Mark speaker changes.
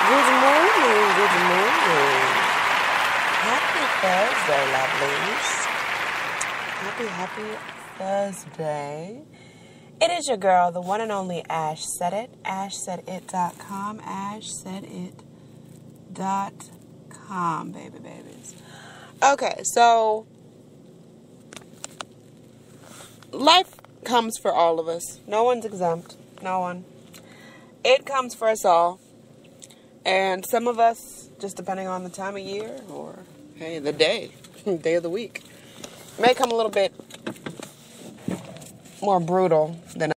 Speaker 1: Good morning, good morning. Happy Thursday, lovelies. Happy Thursday. It is your girl, the one and only ashsaidit, ashsaidit.com, ashsaidit.com, babies. Okay, so life comes for all of us. No one's exempt. No one. It comes for us all. And some of us, just depending on the time of year or, hey, the day of the week, may come a little bit more brutal than